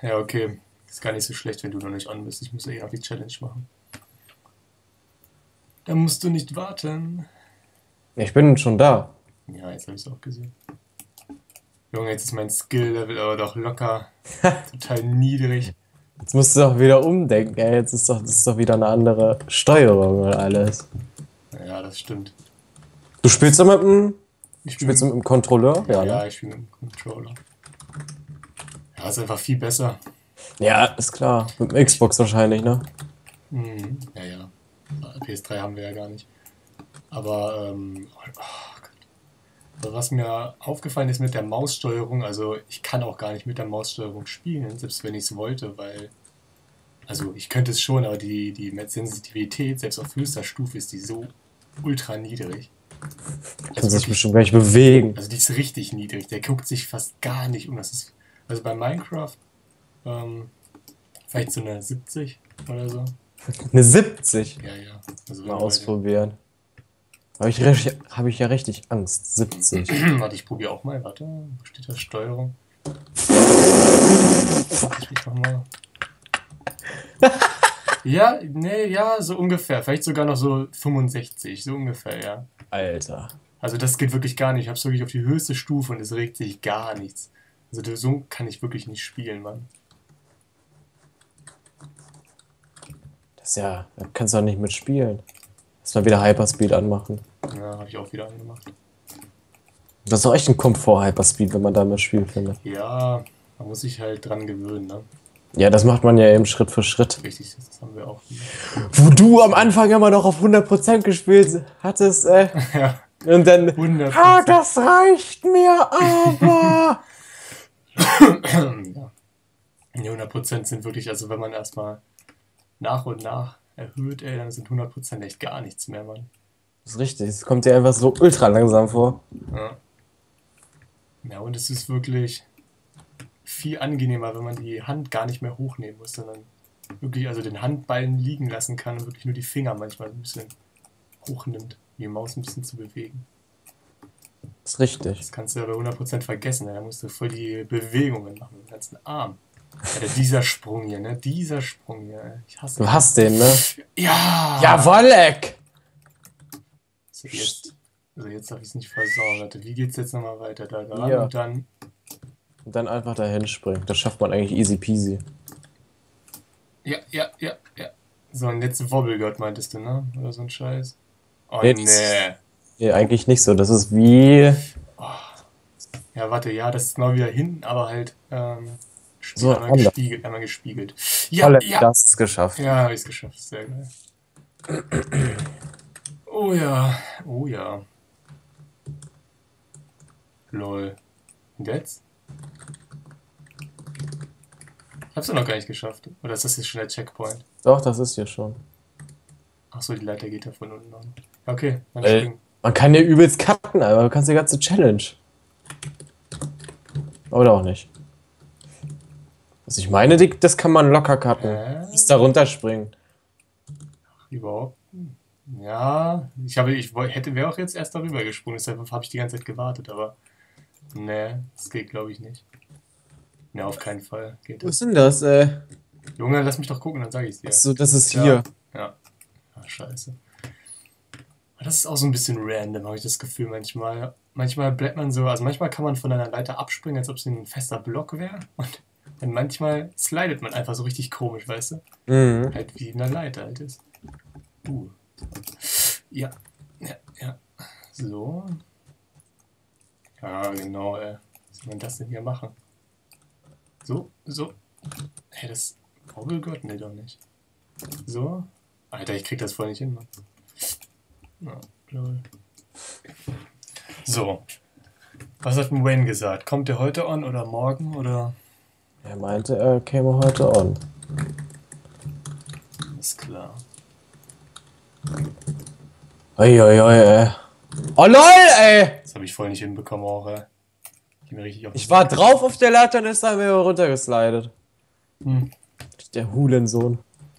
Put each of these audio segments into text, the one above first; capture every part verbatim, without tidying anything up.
Ja, okay. Ist gar nicht so schlecht, wenn du noch nicht an bist. Ich muss ja eh noch die Challenge machen. Dann musst du nicht warten. Ich bin schon da. Ja, jetzt habe ich es auch gesehen. Junge, jetzt ist mein Skill-Level aber doch locker total niedrig. Jetzt musst du doch wieder umdenken, ey. Jetzt ist doch, das ist doch wieder eine andere Steuerung und alles. Ja, das stimmt. Du spielst doch mit dem, Ich spielst du bin. mit dem Controller? Ja, Ja, ja, ne? ich bin mit dem Controller. Ja, ist einfach viel besser. Ja, ist klar. Mit dem Xbox wahrscheinlich, ne? Mhm. Ja, ja. P S drei haben wir ja gar nicht. Aber, ähm, oh Gott. Also was mir aufgefallen ist mit der Maussteuerung, also ich kann auch gar nicht mit der Maussteuerung spielen, selbst wenn ich es wollte, weil, also ich könnte es schon, aber die, die Sensitivität, selbst auf höchster Stufe, ist die so ultra niedrig. Kann Also sich wirklich, bestimmt gleich bewegen. also die ist richtig niedrig, der guckt sich fast gar nicht um. Das ist, also bei Minecraft, ähm, vielleicht so eine siebzig oder so. Eine siebzig. Ja, ja. Also Mal wenn du bei den, ausprobieren. Habe ich, richtig- hab ich ja richtig Angst. siebzig. warte, ich probiere auch mal, warte, wo steht da Steuerung? Ich mich noch mal. Ja, nee, ja, so ungefähr. Vielleicht sogar noch so fünfundsechzig, so ungefähr, ja. Alter. Also das geht wirklich gar nicht. Ich hab's wirklich auf die höchste Stufe und es regt sich gar nichts. Also so kann ich wirklich nicht spielen, Mann. Das ist ja, da kannst du auch nicht mitspielen. Lass mal wieder Hyperspeed anmachen. Ja, habe ich auch wieder angemacht. Das ist doch echt ein Komfort Hyperspeed, wenn man damit spielt, finde. Ja, man muss sich halt dran gewöhnen, ne? Ja, das macht man ja eben Schritt für Schritt. Richtig, das haben wir auch. Wo du am Anfang immer noch auf hundert Prozent gespielt hattest, äh. Ja, Und dann, hundert ah, Prozent. das reicht mir aber. Ja. Die hundert Prozent sind wirklich, also wenn man erstmal nach und nach erhöht, ey, dann sind hundert Prozent echt gar nichts mehr, Mann. Das ist richtig, es kommt dir einfach so ultra langsam vor. Ja. Ja, und es ist wirklich viel angenehmer, wenn man die Hand gar nicht mehr hochnehmen muss, sondern wirklich also den Handballen liegen lassen kann und wirklich nur die Finger manchmal ein bisschen hochnimmt, die Maus ein bisschen zu bewegen. Das ist richtig. Das kannst du ja bei hundert Prozent vergessen, da musst du voll die Bewegungen machen, mit dem ganzen Arm. Alter, dieser Sprung hier, ne? Dieser Sprung hier. Ich hasse Du den. hast den, ne? Ja! Jawoll, Eck! So, jetzt, also jetzt habe ich es nicht versaut. Warte, wie geht's jetzt nochmal weiter? Da dran Ja. und dann. Und dann einfach dahin springen. Das schafft man eigentlich easy peasy. Ja, ja, ja, ja. So, und jetzt Wobblegott meintest du, ne? Oder so ein Scheiß. Oh, Jetzt. nee. Nee, eigentlich nicht so. Das ist wie. Ja, warte, ja, das ist genau wieder hinten, aber halt, ähm, So einmal anders. gespiegelt, einmal gespiegelt. Ja, Tolle, ja. das ist geschafft. Ja, habe ich es geschafft. Sehr geil. Oh ja, oh ja. Lol. Und jetzt? Ich hab's ja noch gar nicht geschafft. Oder ist das jetzt schon der Checkpoint? Doch, das ist hier schon. Achso, die Leiter geht ja von unten an. Okay, dann Ey, springen. man kann ja übelst cutten, aber du kannst die ganze Challenge. Oder auch nicht. Was ich meine, die- das kann man locker cutten. Hä? Bis da runterspringen. Überhaupt? Ja, ich habe, ich woll- hätte, wäre auch jetzt erst darüber gesprungen, deshalb habe ich die ganze Zeit gewartet, aber nee, das geht glaube ich nicht. Ne, auf keinen Fall geht Wo das. ist denn das, ey? Junge, lass mich doch gucken, dann sage ich es dir. Achso, das ist Ja. hier. Ja. Ah, scheiße. Aber das ist auch so ein bisschen random, habe ich das Gefühl manchmal. Manchmal bleibt man so, also manchmal kann man von einer Leiter abspringen, als ob es ein fester Block wäre. Und dann manchmal slidet man einfach so richtig komisch, weißt du? Mhm. Halt wie in einer Leiter halt ist. Uh. Ja, ja, ja. So. Ja, genau, ey. Was soll man das denn hier machen? So, so. Hey, das. Wobblegott? Nee, doch nicht. So. Alter, ich krieg das voll nicht hin, Mann. Ja, lol. So. Was hat denn Wayne gesagt? Kommt der heute on oder morgen oder? Er meinte, er käme heute on. Ist klar. Oi, oi, oi, ey. Oh lol, ey! Das habe ich voll nicht hinbekommen auch, ey. Ich, mir richtig auf Ich war drauf auf der Leiter und ist dann wieder runtergeslidet. Hm. Der Hulensohn.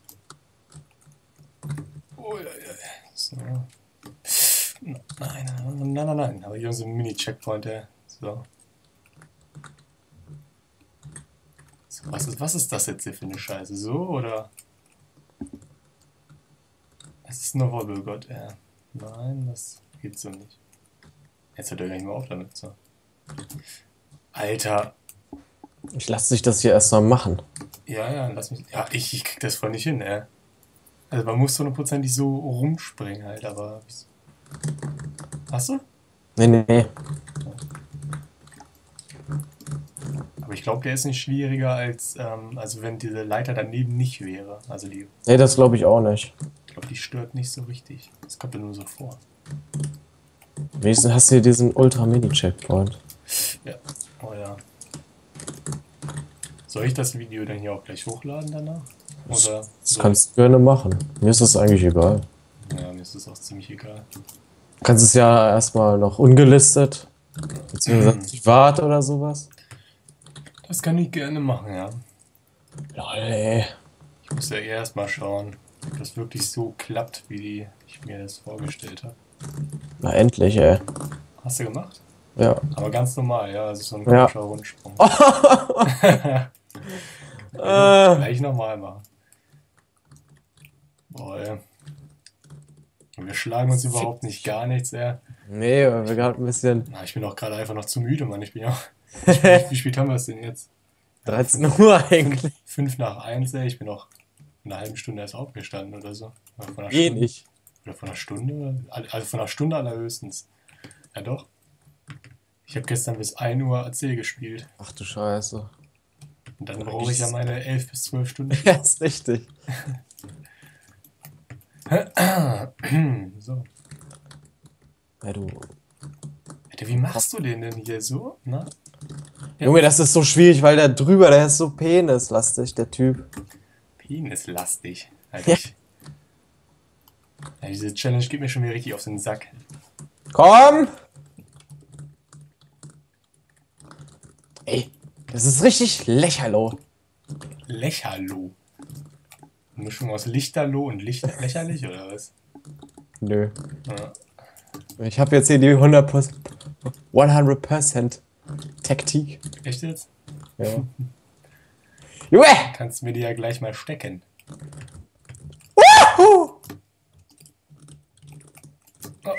Oh, ja, ja. So. Nein, nein, nein, nein, nein. Aber hier haben sie einen Mini-Checkpoint, ey. So. So, was, ist, was ist das jetzt hier für eine Scheiße? So oder? Es ist eine Robbe, Gott, ja. Nein, das geht so nicht. Jetzt hört er gleich mal auf damit, so. Alter. Ich lasse dich das hier erst mal machen. Ja, ja, lass mich. Ja, ich, ich krieg das voll nicht hin, ey. Also man muss hundertprozentig so rumspringen halt, aber. Hast du? Nee, nee, nee. Aber ich glaube, der ist nicht schwieriger als, ähm, also wenn diese Leiter daneben nicht wäre. Also die, Nee, das glaube ich auch nicht. ich glaube, die stört nicht so richtig. Das kommt ja nur so vor. Wenigstens hast du hier diesen Ultra-Mini-Checkpoint. Ja, oh ja. Soll ich das Video dann hier auch gleich hochladen danach? Oder Das soll kannst du gerne machen. Mir ist das eigentlich egal. ich- Ja, mir ist das auch ziemlich egal. Du kannst es ja erstmal noch ungelistet, beziehungsweise privat oder sowas. Das kann ich gerne machen, ja. Lol, ey. Ich muss ja erst mal schauen, ob das wirklich so klappt, wie ich mir das vorgestellt habe. Na endlich, ey. Hast du gemacht? Ja. Aber ganz normal, ja, also so ein Ja. komischer Rundsprung. Äh. Gleich nochmal machen. Boah, ey. Und wir schlagen uns überhaupt nicht gar nichts, ey. Nee, weil wir gerade ein bisschen Na, ich bin auch gerade einfach noch zu müde, Mann. Ich bin ja. Wie, wie spät haben wir es denn jetzt? dreizehn Uhr eigentlich. Fünf nach eins, ey. Ich bin noch eine halbe Stunde erst aufgestanden oder so. Oder von einer Eh Stunde. nicht. Oder von einer Stunde? Also von einer Stunde allerhöchstens. Ja doch. Ich habe gestern bis ein Uhr A C gespielt. Ach du Scheiße. Und dann brauche ich ja meine elf bis zwölf Stunden. Ja, ist richtig. So. Ja, du. Alter, wie machst du den denn hier so? Na? Ja. Junge, das ist so schwierig, weil der drüber, der ist so penislastig, der Typ. Penislastig. Ja. Eigentlich. Ja, diese Challenge geht mir schon wieder richtig auf den Sack. Komm! Ey, das ist richtig lächerlich. Lächerlo. Eine Mischung aus Lichterloh und Licht lächerlich, oder was? Nö. Ja. Ich habe jetzt hier die hundert Prozent hundert Prozent Taktik. Echt jetzt? Ja. Junge! Kannst du mir die ja gleich mal stecken. Woohoo! Oh.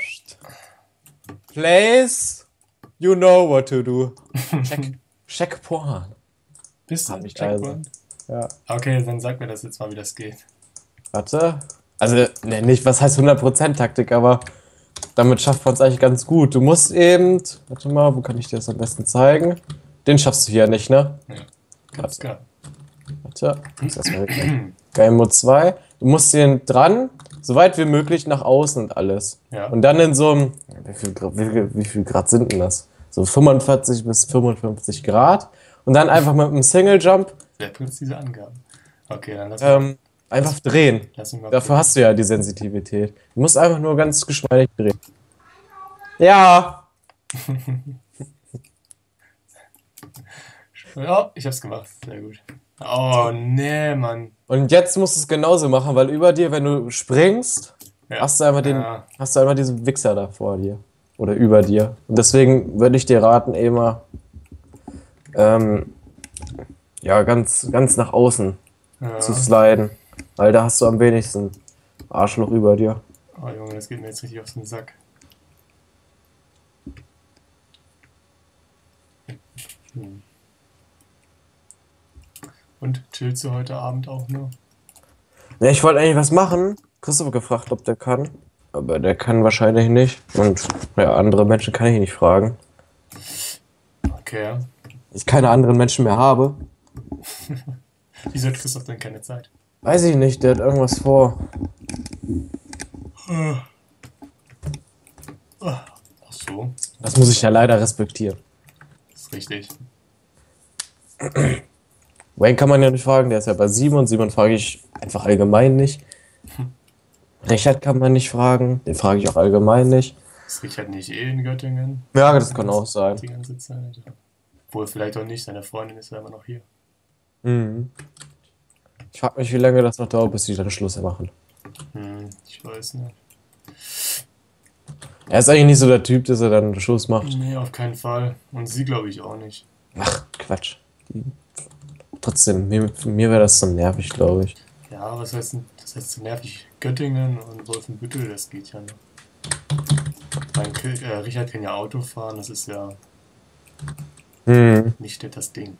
Place, you know what to do. Check, check Porn. Bist du? Hab ich Checkpoint? Ja. Okay, dann sag mir das jetzt mal, wie das geht. Warte. Also, ne, nicht, was heißt hundert Prozent Taktik, aber damit schafft man es eigentlich ganz gut. Du musst eben, warte mal, wo kann ich dir das am besten zeigen? Den schaffst du hier nicht, ne? Ja, ganz klar. Warte, muss erstmal weg. Game Mode zwei. Du musst den dran, so weit wie möglich nach außen und alles. Ja. Und dann in so einem, wie viel, Grad- wie, viel, wie viel Grad sind denn das? So fünfundvierzig bis fünfundfünfzig Grad. Und dann einfach mit einem Single Jump Sehr präzise Angaben. Okay, dann lass, ähm, einfach drehen. lass mich mal Dafür hast du ja die Sensitivität. Du musst einfach nur ganz geschmeidig drehen. Ja. Ja, ich hab's gemacht. Sehr gut. Oh, nee, Mann. Und jetzt musst du es genauso machen, weil über dir, wenn du springst, Ja. hast du einfach den, Ja. hast du einfach diesen Wichser da vor dir. Oder über dir. Und deswegen würde ich dir raten, immer ähm, ja, ganz, ganz nach außen Ja. zu sliden. Weil da hast du am wenigsten Arschloch über dir. Oh, Junge, das geht mir jetzt richtig auf den Sack. Hm. Und chillst du heute Abend auch nur? Ja, ich wollte eigentlich was machen. Christoph gefragt, ob der kann. Aber der kann wahrscheinlich nicht. Und ja, andere Menschen kann ich nicht fragen. Okay. Ich keine anderen Menschen mehr habe. Wieso hat Christoph denn keine Zeit? Weiß ich nicht, der hat irgendwas vor. Ach so, Das muss ich ja leider respektieren. das ist richtig. Wayne kann man ja nicht fragen, der ist ja bei Simon. Simon frage ich einfach allgemein nicht. Richard kann man nicht fragen, den frage ich auch allgemein nicht. Ist Richard nicht eh in Göttingen? Ja, das kann auch sein. Die ganze Zeit. Obwohl, vielleicht auch nicht, seine Freundin ist ja immer noch hier. Mhm. Ich frage mich, wie lange das noch dauert, bis die dann Schluss machen. Hm, ich weiß nicht. Er ist eigentlich nicht so der Typ, dass er dann Schluss macht. Nee, auf keinen Fall. Und sie glaube ich auch nicht. Ach, Quatsch. Die trotzdem, mir, für mir wäre das so nervig, glaube ich. Ja, was heißt denn, das heißt so nervig? Göttingen und Wolfenbüttel, das geht ja noch. Mein Ki- äh, Richard kann ja Auto fahren, das ist ja Hm. nicht das Ding.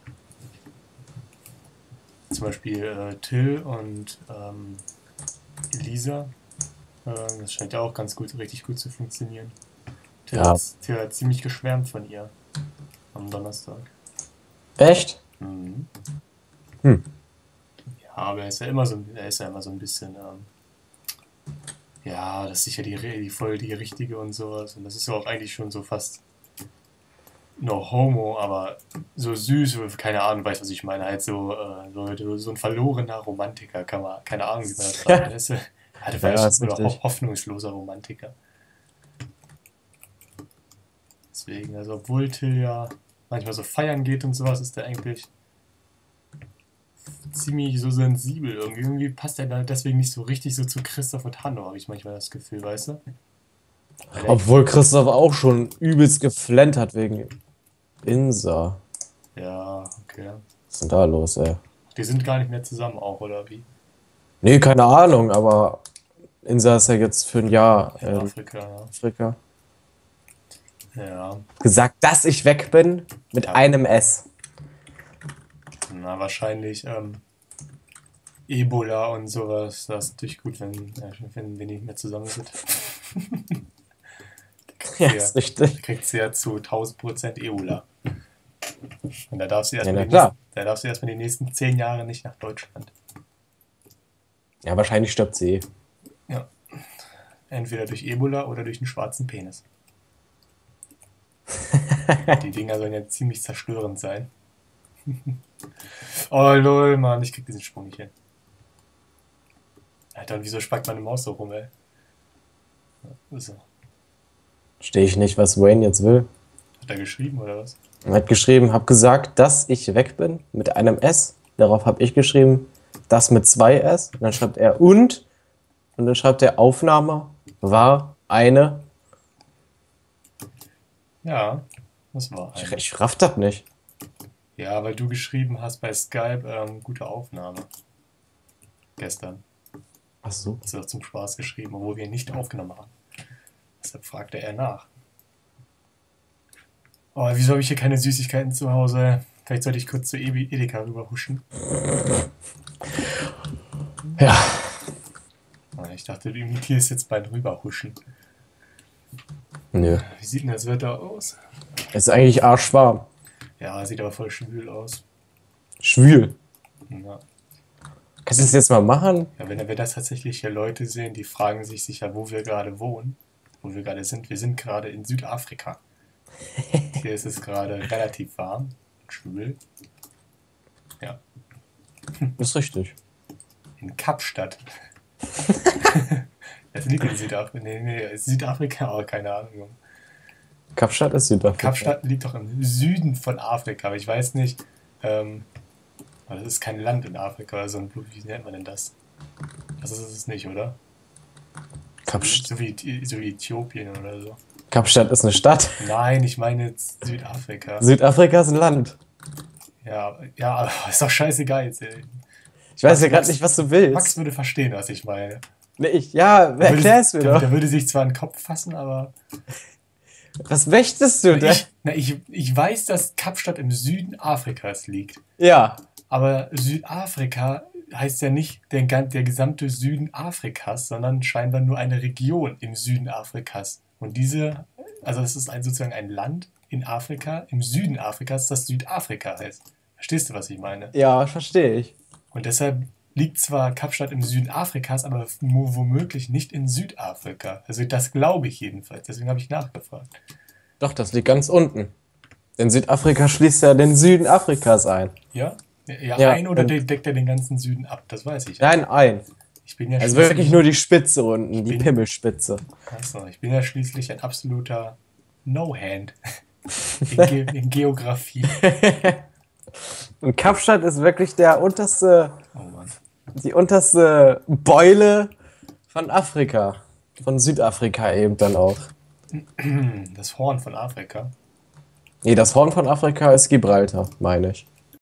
Zum Beispiel äh, Till und ähm, Elisa, äh, das scheint ja auch ganz gut, richtig gut zu funktionieren. Till, Ja. hat, Till hat ziemlich geschwärmt von ihr am Donnerstag. Echt? Mhm. Hm. Ja, aber er ist ja immer so, ein- er ist ja immer so ein bisschen, ähm, ja, das ist sicher die, Re- die voll die richtige und sowas. Und das ist ja auch eigentlich schon so fast no homo, aber so süß, keine Ahnung, weißt du, was ich meine? Halt so, äh, so, so ein verlorener Romantiker, kann man, keine Ahnung, wie man das sagt. Er ist, äh, hatte Ja, vielleicht ist oder richtig. ho hoffnungsloser Romantiker. Deswegen, also obwohl Till ja manchmal so feiern geht und sowas, ist er eigentlich ziemlich so sensibel irgendwie. Irgendwie passt er da deswegen nicht so richtig so zu Christoph und Hanno, habe ich manchmal das Gefühl, weißt du? Weil er, Obwohl Christoph auch schon übelst geflennt hat wegen Insa. ja, okay. Was ist denn da los, ey? Die sind gar nicht mehr zusammen auch, oder wie? Nee, keine Ahnung, aber Insa ist ja jetzt für ein Jahr In in Afrika, Afrika. ja. Ja, Gesagt, dass ich weg bin mit Ja. einem S. na, wahrscheinlich ähm, Ebola und sowas. Das ist natürlich gut, wenn, äh, wenn wir nicht mehr zusammen sind. Ja, Ja. ist richtig. Da kriegt sie ja zu tausend Prozent Ebola. Und da darf sie Ja, erstmal na die, klar. nächsten- da darf sie erstmal die nächsten zehn Jahre nicht nach Deutschland. Ja, wahrscheinlich stirbt sie eh. Ja. Entweder durch Ebola oder durch einen schwarzen Penis. Die Dinger sollen ja ziemlich zerstörend sein. Oh lol, Mann, ich krieg diesen Sprung nicht hin. Alter, und wieso spackt meine Maus so rum, ey? Ja, so. Verstehe ich nicht, was Wayne jetzt will. Hat er geschrieben oder was? Er hat geschrieben, hab gesagt, dass ich weg bin mit einem S. Darauf habe ich geschrieben, das mit zwei S. Und dann schreibt er und. Und dann schreibt er, Aufnahme war eine. Ja, das war Ich, eine. ich raff das nicht. Ja, weil du geschrieben hast bei Skype, ähm, gute Aufnahme. Gestern. Ach so. Hast du doch zum Spaß geschrieben, obwohl wir nicht aufgenommen haben. Deshalb fragte er nach. Oh, wieso habe ich hier keine Süßigkeiten zu Hause? Vielleicht sollte ich kurz zu Ebi- Edeka rüberhuschen. Ja. Ah, Ich dachte, du imitierst jetzt beim Rüberhuschen. Nö. Wie sieht denn das Wetter aus? Ist eigentlich arschwarm. Ja, sieht aber voll schwül aus. Schwül. Ja, Kannst du das jetzt mal machen? ja wenn wir das tatsächlich hier Leute sehen, die fragen sich sicher, wo wir gerade wohnen, wo wir gerade sind. Wir sind gerade in Südafrika. Hier ist es gerade relativ warm und schwül. Ja, Ist richtig. in Kapstadt. Das liegt in Südafrika. Nee, nee, Südafrika, aber keine Ahnung. Junge. Kapstadt ist Südafrika. Kapstadt liegt doch im Süden von Afrika, aber ich weiß nicht, ähm, aber das ist kein Land in Afrika oder so ein Blut, wie nennt man denn das? Das ist es nicht, oder? Kapst So wie, so wie Äthiopien oder so. Kapstadt ist eine Stadt. Nein, ich meine jetzt Südafrika. Südafrika ist ein Land. Ja, ja, aber ist doch scheißegal jetzt. Ey. Ich weiß Max- ja gerade Max- nicht, was du willst. Max würde verstehen, was ich meine. Nee, ich, ja, Der würde- erklär es mir der, doch. der würde sich zwar in den Kopf fassen, aber Was möchtest du denn? ich, na, ich, ich weiß, dass Kapstadt im Süden Afrikas liegt. Ja. Aber Südafrika heißt ja nicht der, gan- der gesamte Süden Afrikas, sondern scheinbar nur eine Region im Süden Afrikas. Und diese, also das ist ein, sozusagen ein Land in Afrika, im Süden Afrikas, das Südafrika heißt. Verstehst du, was ich meine? Ja, verstehe ich. Und deshalb liegt zwar Kapstadt im Süden Afrikas, aber mo- womöglich nicht in Südafrika. Also das glaube ich jedenfalls. Deswegen habe ich nachgefragt. Doch, das liegt ganz unten. Denn Südafrika schließt ja den Süden Afrikas ein. Ja? Ja, Ja, ein oder und- de- deckt er den ganzen Süden ab? Das weiß ich. Nein, ein. Ich bin ja Also schließlich- wirklich nur die Spitze unten, die bin- Pimmelspitze. Achso, ich bin ja schließlich ein absoluter No-Hand in, Ge in Geografie. Und Kapstadt ist wirklich der unterste, Oh Mann. die unterste Beule von Afrika. Von Südafrika eben dann auch. Das Horn von Afrika. Nee, das Horn von Afrika ist Gibraltar, meine ich.